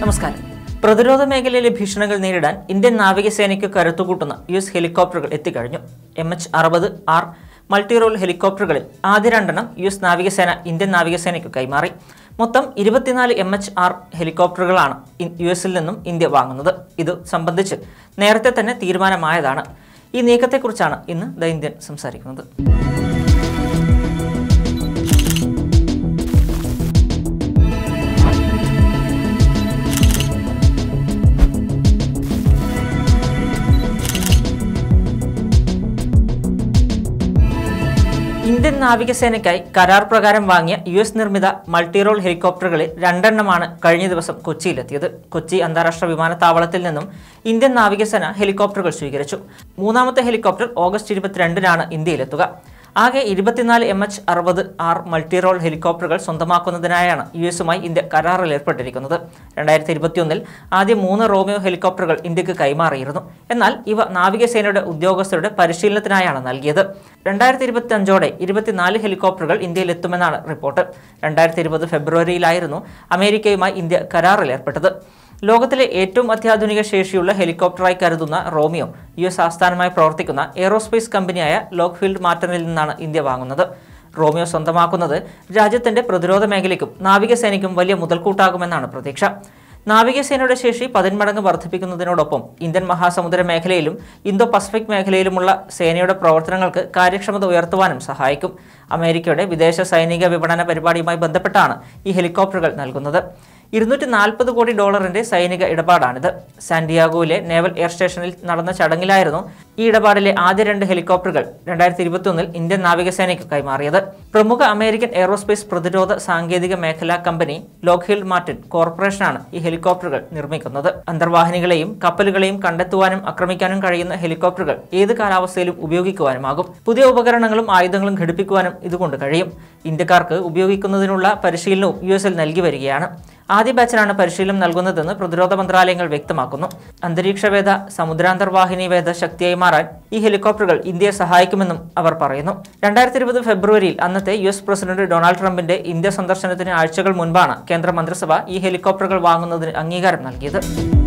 നമസ്കാരം. പ്രതിരോധ മേഖലയിലെ ഭീഷണികൾ നേരിടാൻ ഇന്ത്യൻ നാവികസേനയ്ക്ക് കരുത്തുകൂട്ടുന്ന US ഹെലികോപ്റ്ററുകൾ എത്തിക്കഴിഞ്ഞു. MH-60R മൾട്ടി റോൾ ഹെലികോപ്റ്ററുകളിൽ ആദ്യ 2 US നാവികസേന ഇന്ത്യൻ നാവികസേനയ്ക്ക് കൈമാറി. മൊത്തം 24 MH-R ഹെലികോപ്റ്ററുകളാണ് US-ൽ നിന്നും ഇന്ത്യ വാങ്ങുന്നത്. ഇത് സംബന്ധിച്ച് നേരത്തെ തന്നെ തീരുമാനമായതാണ്. ഈ നീക്കത്തെക്കുറിച്ചാണ് ഇന്ന് ദ ഇന്ത്യൻ സംസാരിക്കുന്നത്. ഇന്ത്യൻ നാവികസേനയ്ക്കായി കരാർ പ്രകാരം വാങ്ങിയ US നിർമ്മിത മൾട്ടി റോൾ ഹെലികോപ്റ്ററുകളിൽ 2 കഴിഞ്ഞ ദിവസം കൊച്ചിയിലെത്തിയത്. കൊച്ചി അന്താരാഷ്ട്ര വിമാനത്താവളത്തിൽ നിന്നും ഇന്ത്യൻ നാവികസേന ഹെലികോപ്റ്ററുകൾ സ്വീകരിച്ചു. 3ാമത്തെ ഹെലികോപ്റ്റർ ഓഗസ്റ്റ് 22 ഇന്ത്യയിലെത്തുക. ആകെ 24 MH-60R മൾട്ടി റോൾ ഹെലികോപ്റ്ററുകൾ സ്വന്തമാക്കുന്നതിനായാണ് US-മായി ഇന്ത്യ കരാറിൽ ഏർപ്പെട്ടിരിക്കുന്നത്. 2021 ആദ്യ 3 റോമിയോ ഹെലികോപ്റ്ററുകൾ ഇന്ത്യക്ക് കൈമാറിയിരുന്നു. എന്നാൽ ഇവ നാവികസേനയുടെ ഉദ്യോഗസ്ഥരുടെ പരിശീലനത്തിനായാണ് നൽകിയത്. 2025ഓടെ 24 ഹെലികോപ്റ്ററുകൾ ഇന്ത്യയിൽ എത്തുമെന്നാണ് റിപ്പോർട്ട്. 2020 ഫെബ്രുവരിയിലായിരുന്നു അമേരിക്കയുമായി ഇന്ത്യ കരാറിൽ ഏർപ്പെട്ടത്. ലോകത്തിലെ ഏറ്റവും അത്യാധുനിക ശേഷിയുള്ള ഹെലികോപ്റ്ററായി കരുതുന്ന റോമിയോ US ആസ്ഥാനമായി പ്രവർത്തിക്കുന്ന എയ്റോസ്പേസ് കമ്പനിയായ ലോക്ക്ഹീഡ് മാർട്ടിനിൽ നിന്നാണ് ഇന്ത്യ വാങ്ങുന്നത്. റോമിയോ സ്വന്തമാക്കുന്നത് രാജ്യത്തിന്റെ പ്രതിരോധ മേഖലയ്ക്കും നാവികസേനയ്ക്കും വലിയ മുതൽക്കൂട്ടാകുമെന്നാണ് പ്രതീക്ഷ. നാവികസേനയുടെ ശേഷി 10 മടങ്ങ് വർദ്ധിപ്പിക്കുന്നതിനോടൊപ്പം ഇന്ത്യൻ മഹാസമുദ്ര മേഖലയിലും ഇന്തോ പസഫിക് മേഖലയിലുമുള്ള സേനയുടെ പ്രവർത്തനങ്ങൾക്ക് കാര്യക്ഷമത ഉയർത്തുവാനും സഹായിക്കും. അമേരിക്കയുടെ വിദേശ സൈനിക വിപണന പരിപാടിയുമായി ബന്ധപ്പെട്ടാണ് ഈ ഹെലികോപ്റ്ററുകൾ നൽകുന്നത്. $240 കോടി സൈനിക ഇടപാടാണിത്. സാന്റിയാഗോയിലെ നേവൽ എയർ സ്റ്റേഷനിൽ നടന്ന ചടങ്ങിലായിരുന്നു ഈ ഇടപാടിലെ ആദ്യ 2 ഹെലികോപ്റ്ററുകൾ 2021 ഇന്ത്യൻ നാവികസേനയ്ക്ക് കൈമാറിയത്. പ്രമുഖ അമേരിക്കൻ എയ്റോസ്പേസ് പ്രതിരോധ സാങ്കേതിക മേഖലാ കമ്പനി ലോക്ക്ഹീഡ് മാർട്ടിൻ കോർപ്പറേഷനാണ് ഈ ഹെലികോപ്റ്ററുകൾ നിർമ്മിക്കുന്നത്. അന്തർവാഹിനികളെയും കപ്പലുകളെയും കണ്ടെത്തുവാനും ആക്രമിക്കാനും കഴിയുന്ന ഹെലികോപ്റ്ററുകൾ ഏത് കാലാവസ്ഥയിലും ഉപയോഗിക്കുവാനുമാകും. പുതിയ ഉപകരണങ്ങളും ആയുധങ്ങളും ഘടിപ്പിക്കുവാനും ഇതുകൊണ്ട് കഴിയും. ഇന്ത്യക്കാർക്ക് ഉപയോഗിക്കുന്നതിനുള്ള പരിശീലനവും US-ൽ നൽകി വരികയാണ്. ആദ്യ ബാച്ചിനാണ് പരിശീലനം നൽകുന്നതെന്ന് പ്രതിരോധ മന്ത്രാലയങ്ങൾ വ്യക്തമാക്കുന്നു. അന്തരീക്ഷവേദ സമുദ്രാന്തർവാഹിനി വേദ ശക്തിയായി മാറാൻ ഈ ഹെലികോപ്റ്ററുകൾ ഇന്ത്യയെ സഹായിക്കുമെന്നും അവർ പറയുന്നു. 2020 ഫെബ്രുവരിയിൽ അന്നത്തെ US പ്രസിഡന്റ് ഡൊണാൾഡ് ട്രംപിന്റെ ഇന്ത്യ സന്ദർശനത്തിന് ആഴ്ചകൾ മുൻപാണ് കേന്ദ്ര മന്ത്രിസഭ ഈ ഹെലികോപ്റ്ററുകൾ വാങ്ങുന്നതിന് അംഗീകാരം നൽകിയത്.